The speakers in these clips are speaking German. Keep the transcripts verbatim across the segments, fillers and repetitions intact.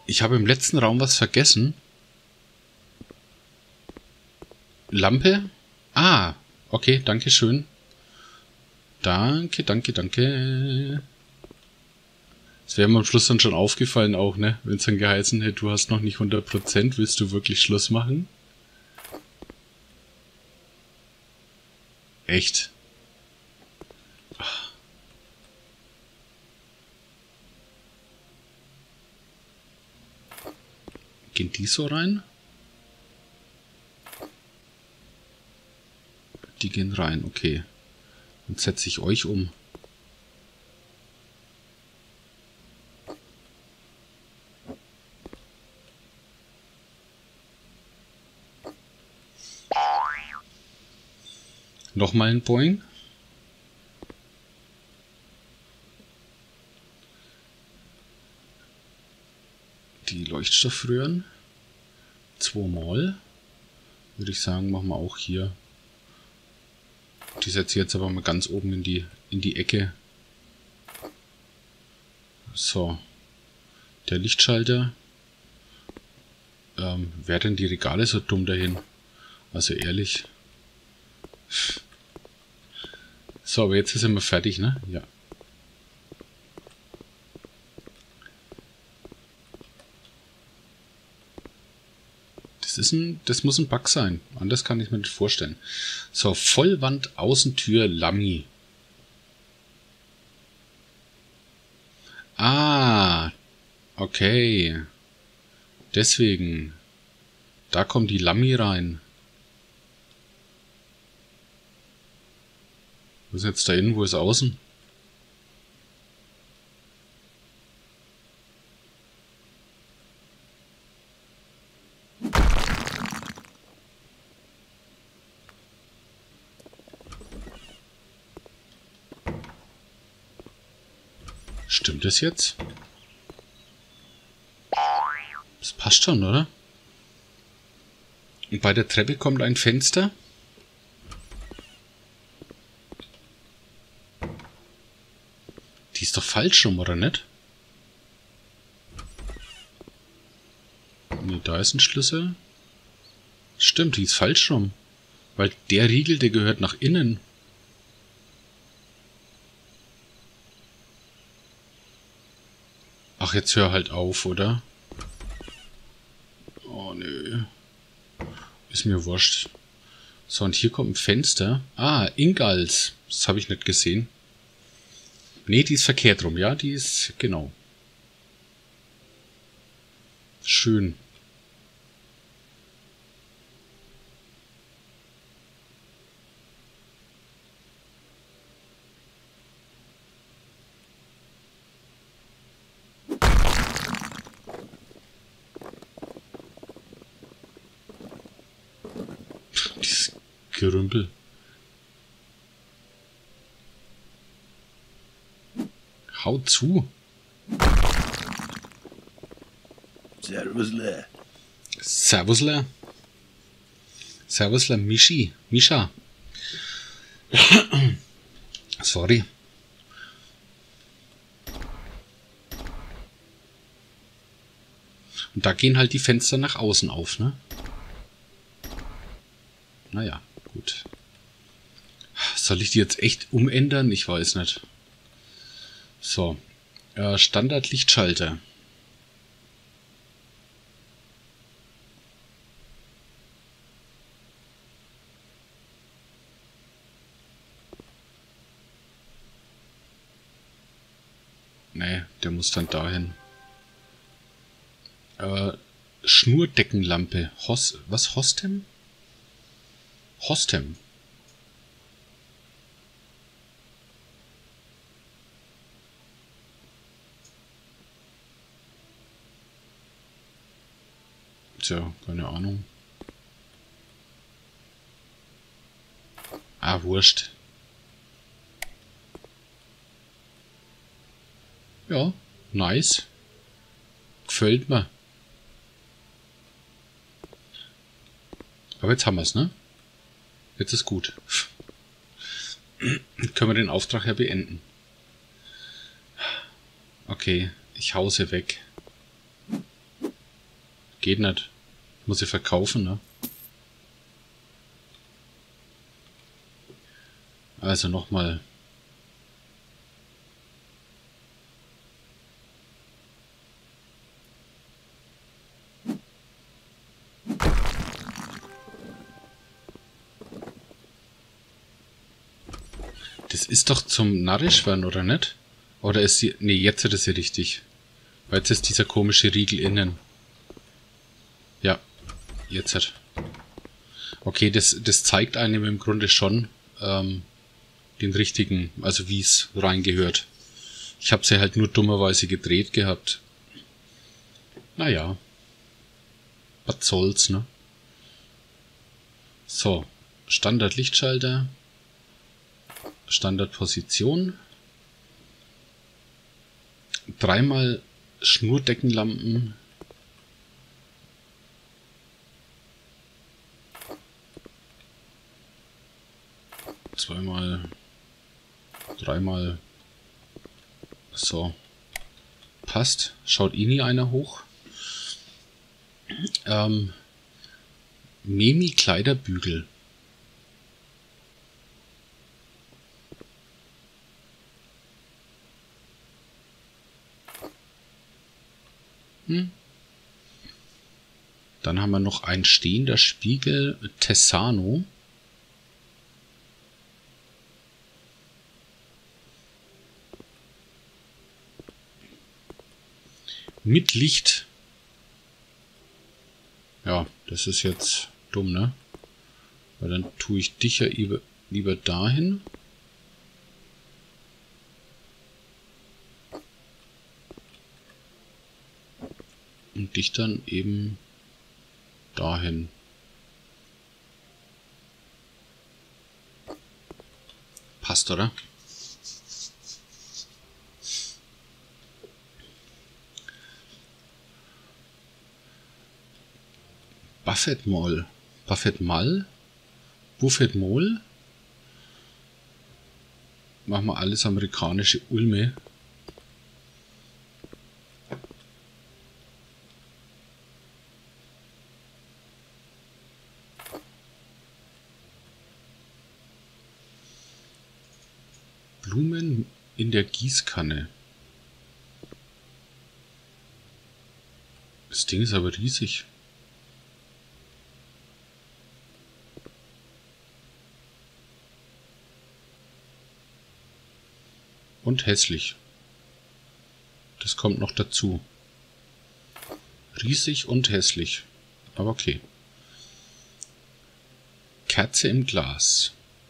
Ich habe im letzten Raum was vergessen. Lampe? Ah, okay, danke schön. Danke, danke, danke. Das wäre mir am Schluss dann schon aufgefallen auch, ne? Wenn es dann geheißen hätte, du hast noch nicht hundert Prozent, willst du wirklich Schluss machen? Echt? Gehen die so rein? Die gehen rein, okay. Dann setze ich euch um. Nochmal ein Boing. Die Leuchtstoffröhren. Zweimal. Würde ich sagen, machen wir auch hier. Die setze ich jetzt aber mal ganz oben in die, in die Ecke. So. Der Lichtschalter. Ähm, wer denn die Regale so dumm dahin? Also ehrlich. So, aber jetzt sind wir fertig, ne? Ja. Das ist ein, das muss ein Bug sein. Anders kann ich mir nicht vorstellen. So, Vollwand, Außentür, Lammi. Ah, okay. Deswegen. Da kommt die Lammi rein. Wo ist jetzt da innen? Wo ist außen? Stimmt das jetzt? Das passt schon, oder? Und bei der Treppe kommt ein Fenster. Die ist doch falsch rum, oder nicht? Ne, da ist ein Schlüssel. Stimmt, die ist falsch rum. Weil der Riegel, der gehört nach innen. Ach, jetzt hör halt auf, oder? Oh, nö. Ist mir wurscht. So, und hier kommt ein Fenster. Ah, Ingalls. Das habe ich nicht gesehen. Nee, die ist verkehrt rum. Ja, die ist... Genau. Schön. Dieses Gerümpel. Hau zu. Servusle. Servusle. Servusle, Michi. Mischa. Sorry. Und da gehen halt die Fenster nach außen auf, ne? Naja, gut. Soll ich die jetzt echt umändern? Ich weiß nicht. So. Äh, Standard-Lichtschalter. Nee, der muss dann dahin. Äh, Schnurdeckenlampe. Hos was? Hostem? Hostem. Tja, keine Ahnung. Ah, wurscht. Ja, nice. Gefällt mir. Aber jetzt haben wir es, ne? Jetzt ist gut. Können wir den Auftrag ja beenden. Okay, ich hause weg. Geht nicht. Muss ich verkaufen, ne? Also nochmal. Das ist doch zum narrisch werden, oder nicht? Oder ist sie... Ne, jetzt ist sie richtig. Weil jetzt ist dieser komische Riegel innen. Ja, jetzt hat. Okay, das, das zeigt einem im Grunde schon ähm, den richtigen, also wie es reingehört. Ich habe sie halt nur dummerweise gedreht gehabt. Naja. Was soll's, ne? So, Standard-Lichtschalter. Standardposition. Dreimal Schnurdeckenlampen. Zweimal. Dreimal. So. Passt. Schaut eh nie einer hoch. Ähm. Memi Kleiderbügel. Hm. Dann haben wir noch ein stehender Spiegel Tessano. Mit Licht. Ja, das ist jetzt dumm, ne? Weil dann tue ich dich ja lieber, lieber dahin. Und dich dann eben dahin. Passt, oder? Buffett Mall. Buffett Mall? Buffett Mall? Machen wir alles amerikanische Ulme. Blumen in der Gießkanne. Das Ding ist aber riesig. Und hässlich. Das kommt noch dazu. Riesig und hässlich. Aber okay. Kerze im Glas.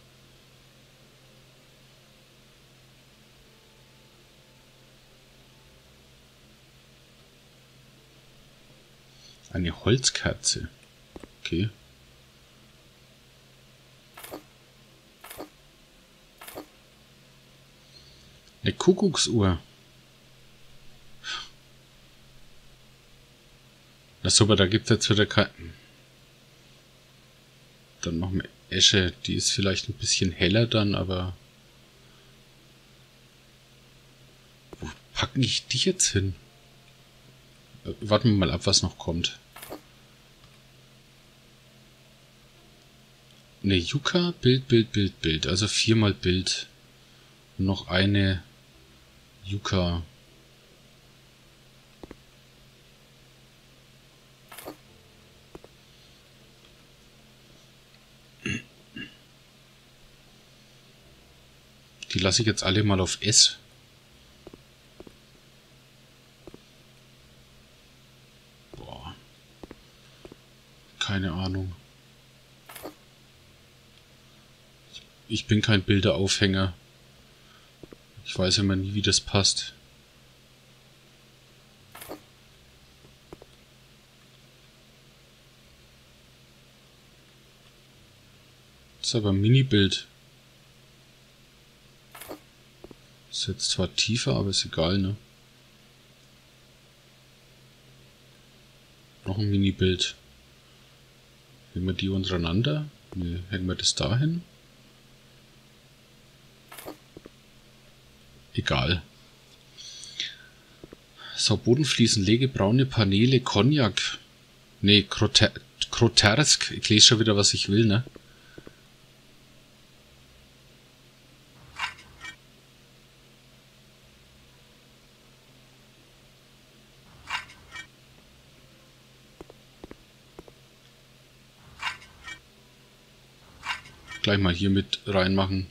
Eine Holzkerze. Okay. Eine Kuckucksuhr. Na super, da gibt es jetzt wieder kein... Dann machen wir Esche. Die ist vielleicht ein bisschen heller dann, aber... Wo packe ich dich jetzt hin? Äh, warten wir mal ab, was noch kommt. Eine Yucca, Bild, Bild, Bild, Bild. Also viermal Bild. Und noch eine Yucca. Die lasse ich jetzt alle mal auf S. Boah. Keine Ahnung. Ich bin kein Bilderaufhänger. Ich weiß immer nie, wie das passt. Das ist aber ein Mini-Bild. Ist jetzt zwar tiefer, aber ist egal, ne? Noch ein Mini-Bild. Hängen wir die untereinander? Ne, hängen wir das dahin? Egal. So, Bodenfliesen, Legebraune Paneele, Cognac. Nee, Groter Grotersk. Ich lese schon wieder, was ich will, ne? Gleich mal hier mit reinmachen.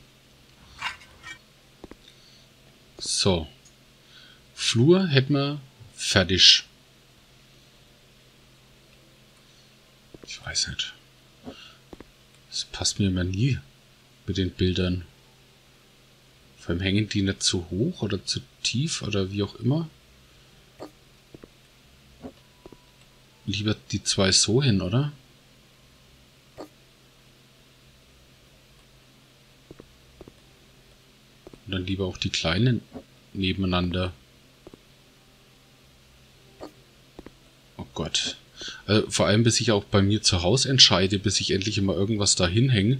So. Flur hätten wir fertig. Ich weiß nicht. Das passt mir immer nie mit den Bildern. Vor allem hängen die nicht zu hoch oder zu tief oder wie auch immer. Lieber die zwei so hin, oder? Und dann lieber auch die kleinen nebeneinander. Oh Gott. Also vor allem, bis ich auch bei mir zu Hause entscheide, bis ich endlich immer irgendwas da hinhänge.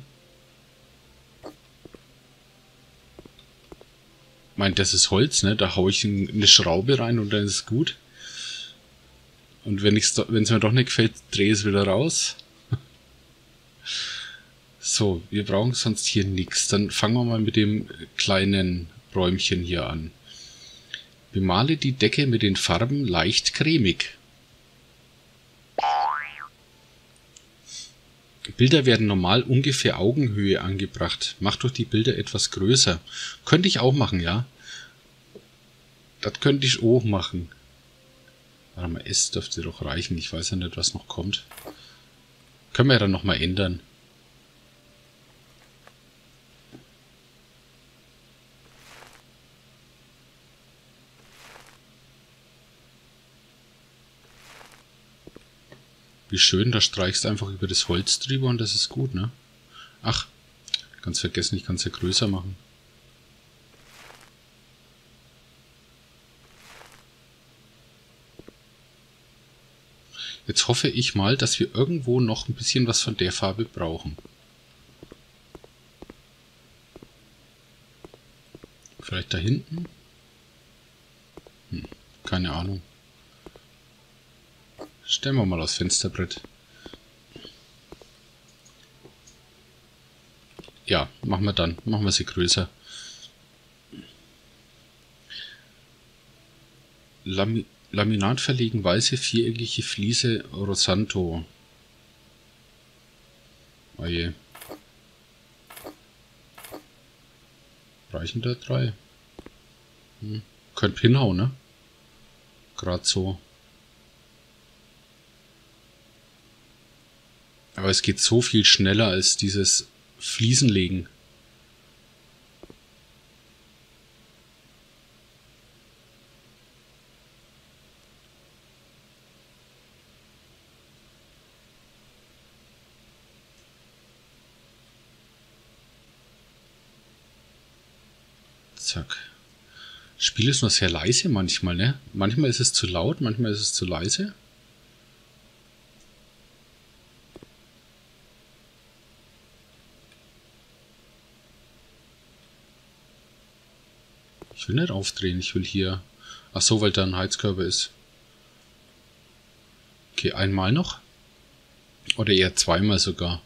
Ich meine, das ist Holz, ne? Da haue ich eine Schraube rein und dann ist es gut. Und wenn es mir doch nicht gefällt, drehe ich es wieder raus. So, wir brauchen sonst hier nichts. Dann fangen wir mal mit dem kleinen Räumchen hier an. Bemale die Decke mit den Farben leicht cremig. Bilder werden normal ungefähr Augenhöhe angebracht. Mach doch die Bilder etwas größer. Könnte ich auch machen, ja. Das könnte ich auch machen. Warte mal, S dürfte doch reichen. Ich weiß ja nicht, was noch kommt. Können wir ja dann nochmal ändern. Wie schön, da streichst du einfach über das Holz drüber und das ist gut, ne? Ach, ganz vergessen, ich kann es ja größer machen. Jetzt hoffe ich mal, dass wir irgendwo noch ein bisschen was von der Farbe brauchen. Vielleicht da hinten? Hm, keine Ahnung. Stellen wir mal aufs Fensterbrett. Ja, machen wir dann. Machen wir sie größer. Lami Laminat verlegen, weiße viereckige Fliese Rosanto. Oh je. Reichen da drei? Hm. Könnt hinhauen, ne? Gerade so. Aber es geht so viel schneller als dieses Fliesenlegen. Zack. Das Spiel ist noch sehr leise manchmal, ne? Manchmal ist es zu laut, manchmal ist es zu leise. Ich will nicht aufdrehen, ich will hier... Ach so, weil da ein Heizkörper ist. Okay, einmal noch. Oder eher zweimal sogar.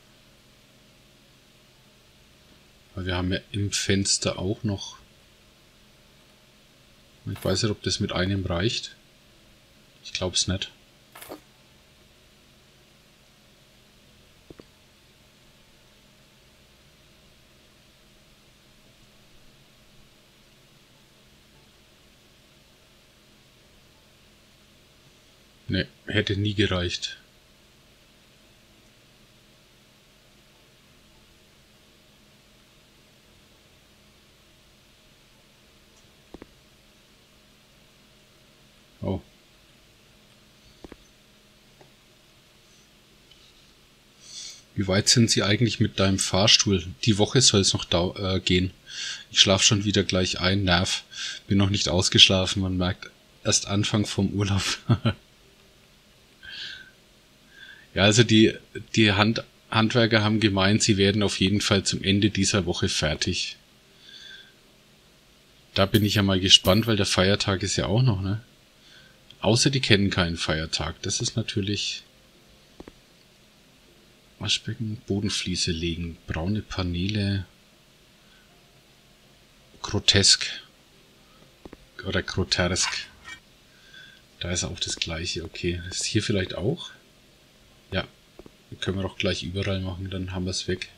Weil wir haben ja im Fenster auch noch... Ich weiß nicht, ob das mit einem reicht. Ich glaube es nicht. Ne, hätte nie gereicht. Oh. Wie weit sind Sie eigentlich mit deinem Fahrstuhl? Die Woche soll es noch äh, gehen. Ich schlafe schon wieder gleich ein. Nerv. Bin noch nicht ausgeschlafen. Man merkt erst Anfang vom Urlaub. Ja, also die, die Hand, Handwerker haben gemeint, sie werden auf jeden Fall zum Ende dieser Woche fertig. Da bin ich ja mal gespannt, weil der Feiertag ist ja auch noch, ne? Außer die kennen keinen Feiertag. Das ist natürlich Waschbecken, Bodenfliese legen, braune Paneele, grotesk oder grotersk. Da ist auch das gleiche, okay. Ist hier vielleicht auch? Ja, können wir doch gleich überall machen, dann haben wir es weg.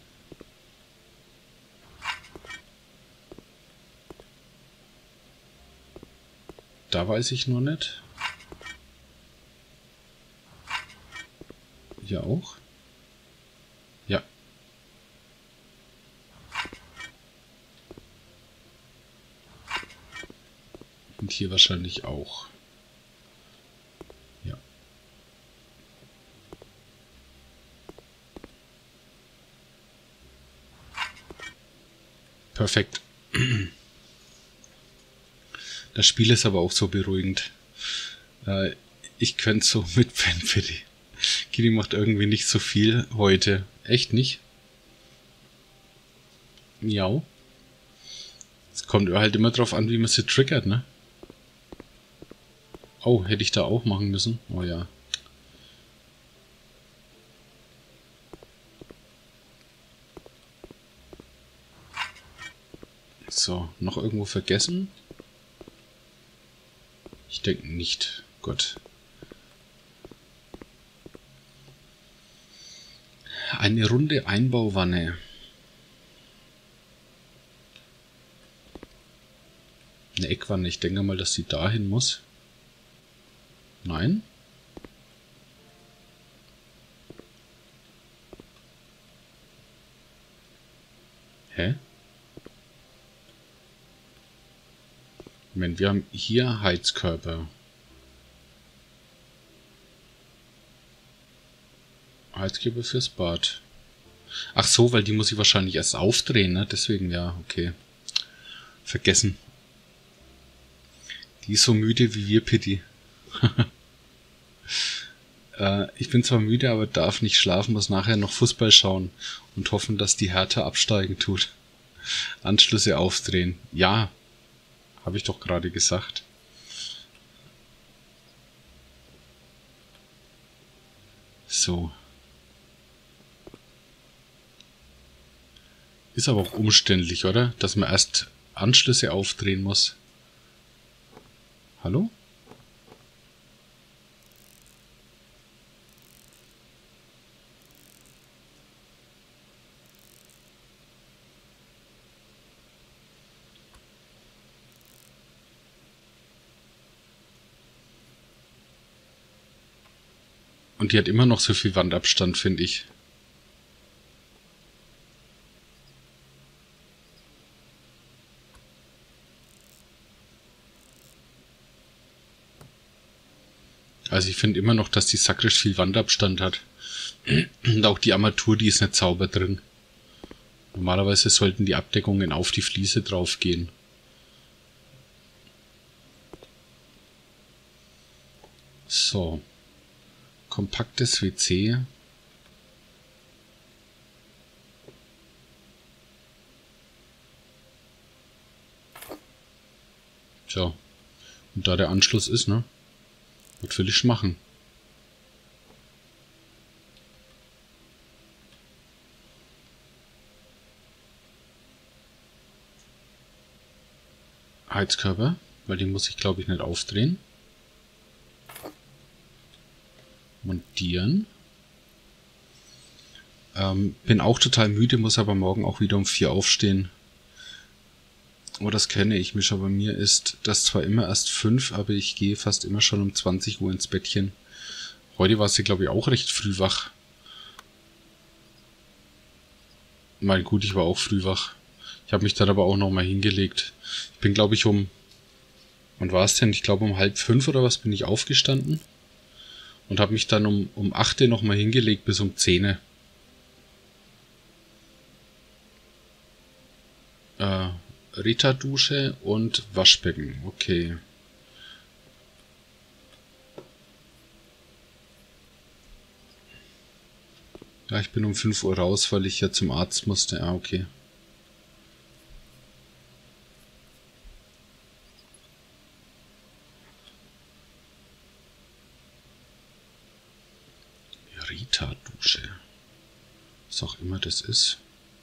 Da weiß ich nur nicht. Hier auch? Ja. Und hier wahrscheinlich auch. Ja. Perfekt. Das Spiel ist aber auch so beruhigend. Äh, ich könnte so mitpennen, bitte. Kitty macht irgendwie nicht so viel heute. Echt nicht? Miau. Es kommt halt immer drauf an, wie man sie triggert, ne? Oh, hätte ich da auch machen müssen? Oh ja. So, noch irgendwo vergessen? Ich denke nicht. Gut. Eine runde Einbauwanne. Eine Eckwanne. Ich denke mal, dass sie dahin muss. Nein? Hä? Moment, wir haben hier Heizkörper. Heizkörper fürs Bad. Ach so, weil die muss ich wahrscheinlich erst aufdrehen, ne? Deswegen, ja, okay. Vergessen. Die ist so müde wie wir, Pitti. äh, ich bin zwar müde, aber darf nicht schlafen, muss nachher noch Fußball schauen und hoffen, dass die Hertha absteigen tut. Anschlüsse aufdrehen. Ja, habe ich doch gerade gesagt. So. Ist aber auch umständlich, oder? Dass man erst Anschlüsse aufdrehen muss. Hallo? Und die hat immer noch so viel Wandabstand, finde ich. Also ich finde immer noch, dass die sakrisch viel Wandabstand hat. Und auch die Armatur, die ist nicht sauber drin. Normalerweise sollten die Abdeckungen auf die Fliese drauf gehen. So. Kompaktes W C. Tja. Und da der Anschluss ist, ne? Was will ich machen? Heizkörper, weil die muss ich glaube ich nicht aufdrehen. Montieren. Ähm, bin auch total müde, muss aber morgen auch wieder um vier aufstehen. Oh, das kenne ich mich, aber bei mir ist das zwar immer erst fünf, aber ich gehe fast immer schon um zwanzig Uhr ins Bettchen. Heute war sie, glaube ich, auch recht früh wach. Mein gut, ich war auch früh wach. Ich habe mich dann aber auch noch mal hingelegt. Ich bin, glaube ich, um... Wann war es denn? Ich glaube, um halb fünf oder was bin ich aufgestanden. Und habe mich dann um, um acht noch mal hingelegt bis um zehn. Äh... Rita-Dusche und Waschbecken. Okay. Ja, ich bin um fünf Uhr raus, weil ich ja zum Arzt musste. Ah, okay. Rita-Dusche. Was auch immer das ist.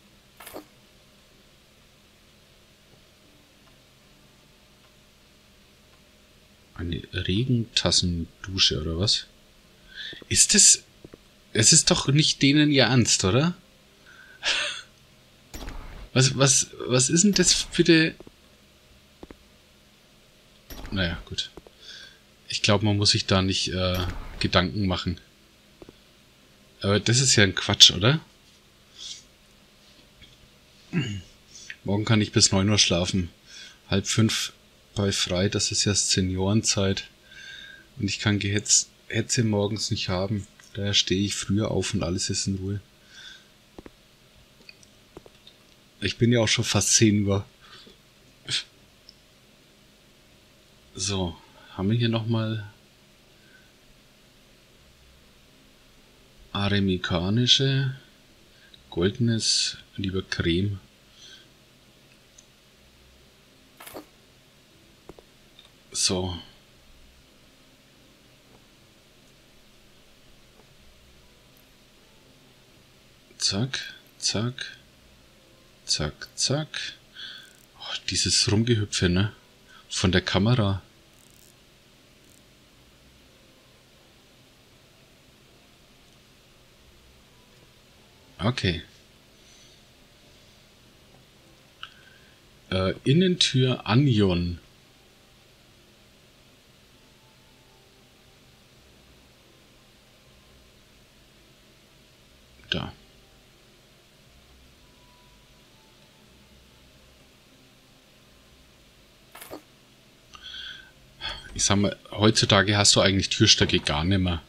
Eine Regentassendusche oder was? Ist das... Es ist doch nicht denen ihr Ernst, oder? Was, was, was ist denn das für die... Naja, gut. Ich glaube, man muss sich da nicht äh, Gedanken machen. Aber das ist ja ein Quatsch, oder? Morgen kann ich bis neun Uhr schlafen. Halb fünf bei frei, das ist ja Seniorenzeit. Und ich kann Gehetz, Hetze morgens nicht haben. Daher stehe ich früher auf und alles ist in Ruhe. Ich bin ja auch schon fast zehn Uhr. So, haben wir hier nochmal aremikanische, goldenes, lieber Creme. So. Zack, zack, zack, zack. Oh, dieses Rumgehüpfe, ne? Von der Kamera. Okay. Äh, Innentür Anion. Da. Ich sag mal, heutzutage hast du eigentlich Türstöcke gar nicht mehr.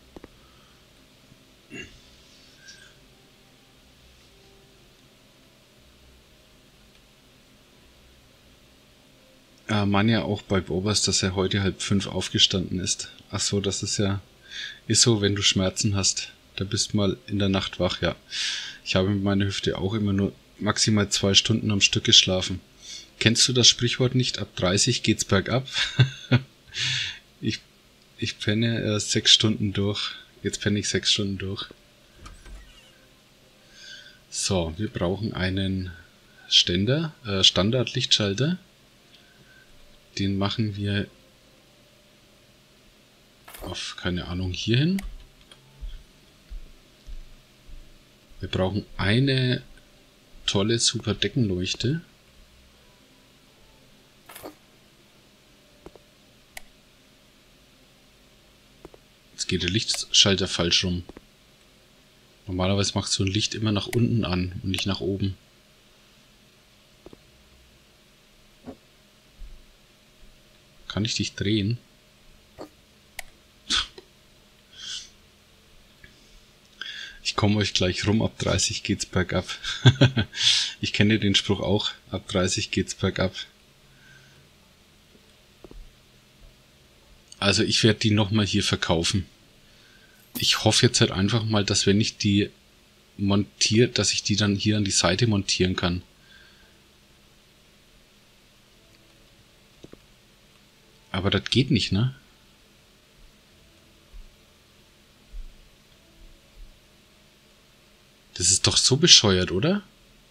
Äh, man ja auch bei Bobas, dass er heute halb fünf aufgestanden ist. Ach so, das ist ja... Ist so, wenn du Schmerzen hast. Da bist du mal in der Nacht wach, ja. Ich habe mit meiner Hüfte auch immer nur maximal zwei Stunden am Stück geschlafen. Kennst du das Sprichwort nicht? Ab dreißig geht's bergab. ich, ich penne erst sechs Stunden durch. Jetzt penne ich sechs Stunden durch. So, wir brauchen einen Ständer, äh, Standard-Lichtschalter. Den machen wir auf, keine Ahnung, hier hin. Wir brauchen eine tolle, super Deckenleuchte. Jetzt geht der Lichtschalter falsch rum. Normalerweise macht so ein Licht immer nach unten an und nicht nach oben. Kann ich dich drehen? Ich komme euch gleich rum, ab dreißig geht's bergab. Ich kenne den Spruch auch, ab dreißig geht's bergab. Also ich werde die nochmal hier verkaufen. Ich hoffe jetzt halt einfach mal, dass wenn ich die montiert, dass ich die dann hier an die Seite montieren kann. Aber das geht nicht, ne? Das ist doch so bescheuert, oder?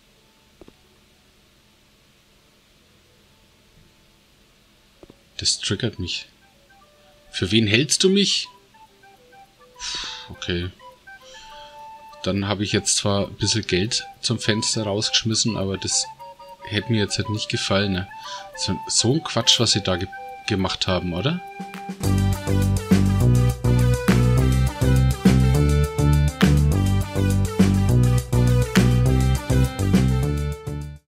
Das triggert mich. Für wen hältst du mich? Okay. Dann habe ich jetzt zwar ein bisschen Geld zum Fenster rausgeschmissen, aber das hätte mir jetzt halt nicht gefallen. Ne? So, so ein Quatsch, was sie da ge gemacht haben, oder?